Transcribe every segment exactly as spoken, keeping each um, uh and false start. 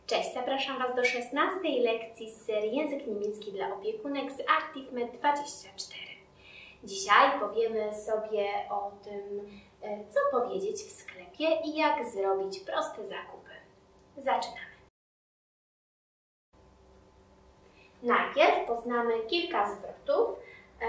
Cześć, zapraszam Was do szesnastej lekcji z serii Język niemiecki dla opiekunek z ActiveMed dwadzieścia cztery. Dzisiaj powiemy sobie o tym, co powiedzieć w sklepie i jak zrobić proste zakupy. Zaczynamy. Najpierw poznamy kilka zwrotów,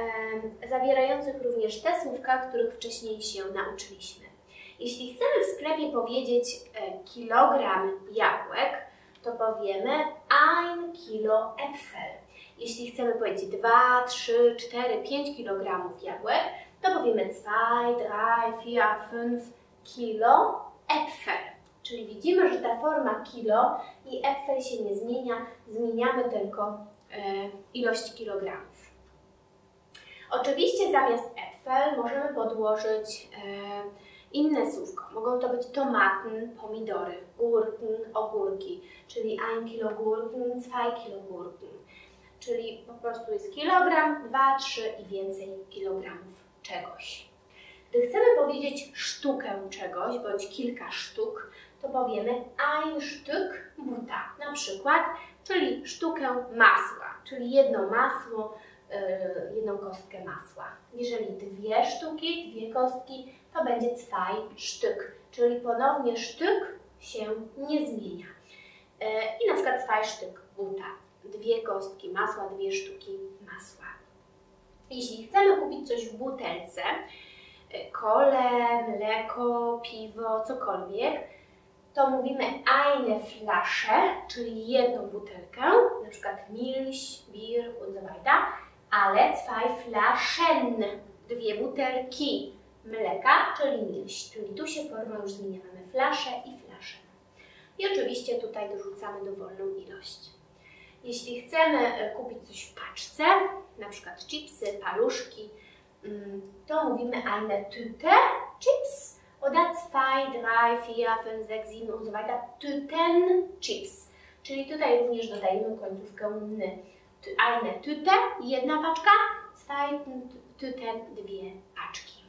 e, zawierających również te słówka, których wcześniej się nauczyliśmy. Jeśli chcemy w sklepie powiedzieć e, kilogram jabłek, to powiemy ein Kilo Äpfel. Jeśli chcemy powiedzieć dwa, trzy, cztery, pięć kilogramów jabłek, to powiemy zwei, drei, vier, fünf Kilo Äpfel. Czyli widzimy, że ta forma kilo i Äpfel się nie zmienia, zmieniamy tylko e, ilość kilogramów. Oczywiście zamiast Äpfel możemy podłożyć e, inne słówko. Mogą to być tomaten, pomidory, gurken, ogórki, czyli ein Kilo Gurken, zwei Kilo Gurken. Czyli po prostu jest kilogram, dwa, trzy i więcej kilogramów czegoś. Gdy chcemy powiedzieć sztukę czegoś, bądź kilka sztuk, to powiemy ein Stück Butter, na przykład, czyli sztukę masła, czyli jedno masło, yy, jedną kostkę masła. Jeżeli dwie sztuki, dwie kostki, to będzie zwei Stück, czyli ponownie Stück się nie zmienia. Yy, I na przykład zwei Stück Butter, dwie kostki masła, dwie sztuki masła. Jeśli chcemy kupić coś w butelce, kolę, mleko, piwo, cokolwiek, to mówimy eine Flasche, czyli jedną butelkę, na przykład Milch, Bier und so weiter, ale zwei Flaschen, dwie butelki mleka, czyli Milch, czyli tu się forma już zmienia, mamy flaszę i flaszę. I oczywiście tutaj dorzucamy dowolną ilość. Jeśli chcemy kupić coś w paczce, na przykład chipsy, paluszki, to mówimy eine Tüte Chips oder zwei, drei, vier, fünf, sechs, sieben und so weiter, Tüten Chips. Czyli tutaj również dodajemy końcówkę n. Eine Tüte, jedna paczka, zwei Tüten, dwie paczki.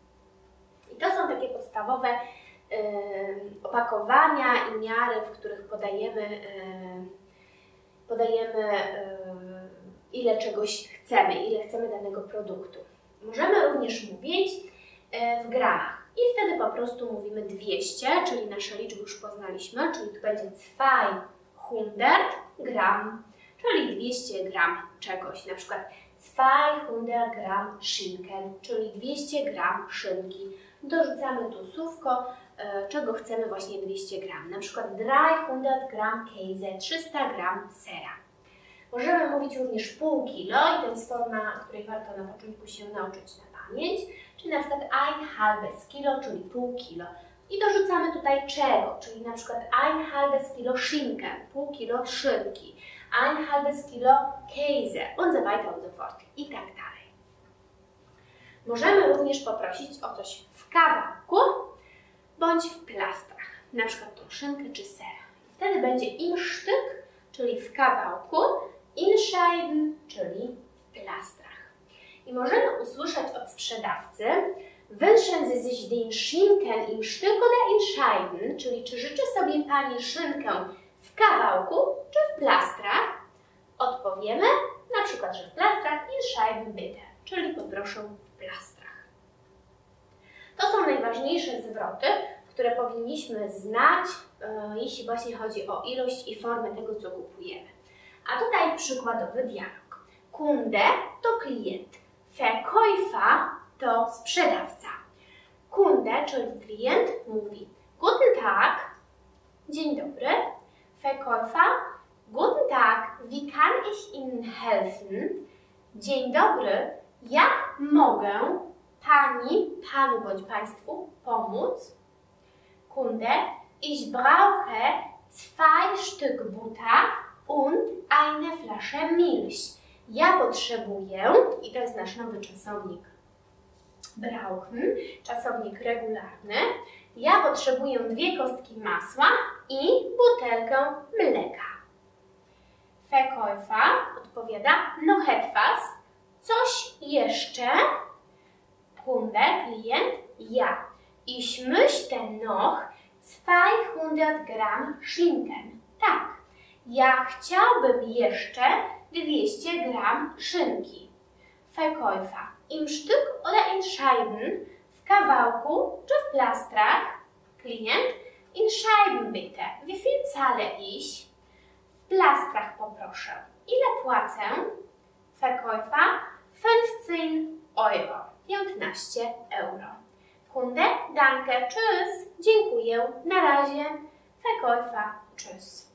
I to są takie podstawowe yy, opakowania i miary, w których podajemy, yy, podajemy yy, ile czegoś chcemy, ile chcemy danego produktu. Możemy również mówić w gramach i wtedy po prostu mówimy dwieście, czyli nasze liczby już poznaliśmy, czyli tu będzie zweihundert gram, czyli dwieście gram czegoś, na przykład zweihundert gram Schinken, czyli dwieście gram szynki. Dorzucamy tu słówko, czego chcemy, właśnie dwieście gram, na przykład dreihundert gram Käse, trzysta gram sera. Możemy mówić również pół kilo i to jest forma, której warto na początku się nauczyć na pamięć, czyli na przykład ein halbes Kilo, czyli pół kilo. I dorzucamy tutaj czego, czyli na przykład ein halbes Kilo Schinken, pół kilo szynki, ein halbes Kilo Käse und so weiter und so fort i tak dalej. Możemy również poprosić o coś w kawałku bądź w plastrach, na przykład tą szynkę czy ser. Wtedy będzie im Stück, czyli w kawałku, in Scheiben, czyli w plastrach. I możemy usłyszeć od sprzedawcy: wünschen Sie sich den Schinken im Stück oder in Scheiben? Czyli czy życzy sobie Pani szynkę w kawałku czy w plastrach? Odpowiemy na przykład, że w plastrach, in Scheiben bitte, czyli poproszę w plastrach. To są najważniejsze zwroty, które powinniśmy znać, yy, jeśli właśnie chodzi o ilość i formę tego, co kupujemy. A tutaj przykładowy dialog. Kunde to klient, Verkäufer to sprzedawca. Kunde, czyli klient, mówi: Guten Tag, dzień dobry. Verkäufer, Guten Tag, wie kann ich Ihnen helfen? Dzień dobry, jak mogę Pani, Panu bądź Państwu pomóc? Kunde, ich brauche zwei Stück Butter und eine Flasche Milch. Ja potrzebuję, i to jest nasz nowy czasownik brauchen, czasownik regularny. Ja potrzebuję dwie kostki masła i butelkę mleka. Verkäufer odpowiada: noch etwas, coś jeszcze. Kunde, klient, ja. Ich möchte noch zweihundert Gramm Schinken. Tak, Ja chciałbym jeszcze dwieście gram szynki. Verkäufer. Im Stück oder in Scheiben? W kawałku czy w plastrach? Klient. In Scheiben bitte. Wie viel zahle ich? W plastrach poproszę. Ile płacę? Verkäufer. fünfzehn Euro. piętnaście euro. Kunde. Danke. Tschüss. Dziękuję. Na razie. Verkäufer. Tschüss.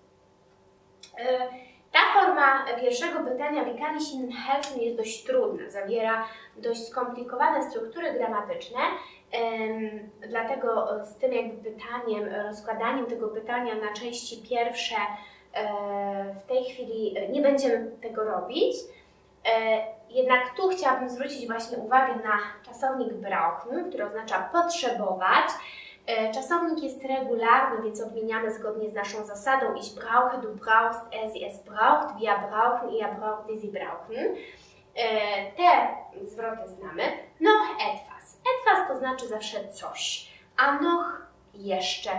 Ta forma pierwszego pytania, wie kann ich Ihnen helfen, jest dość trudna, zawiera dość skomplikowane struktury gramatyczne, ym, dlatego z tym jakby pytaniem, rozkładaniem tego pytania na części pierwsze yy, w tej chwili nie będziemy tego robić. Yy, jednak tu chciałabym zwrócić właśnie uwagę na czasownik brauchen, który oznacza potrzebować. Czasownik jest regularny, więc odmieniamy zgodnie z naszą zasadą. Ich brauche, du brauchst, er, sie, es braucht, wir brauchen, ihr braucht, wir, sie brauchen. Te zwroty znamy. Noch etwas. Etwas to znaczy zawsze coś, a noch jeszcze.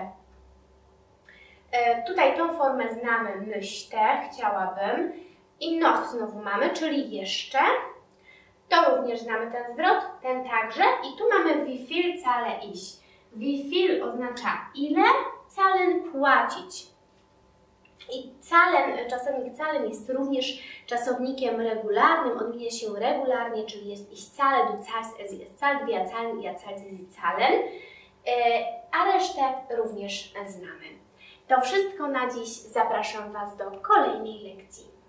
Tutaj tą formę znamy möchte, chciałabym. I noch znowu mamy, czyli jeszcze. To również znamy ten zwrot, ten także. I tu mamy wie viel zahle ich. Wie viel oznacza ile, zahlen płacić. I zahlen, czasownik zahlen jest również czasownikiem regularnym, odmienia się regularnie, czyli jest ich zahle, du zahlst, er, sie, es zahlt, wir zahlen, ihr zahlt, sie, sie zahlen. A resztę również znamy. To wszystko na dziś. Zapraszam Was do kolejnej lekcji.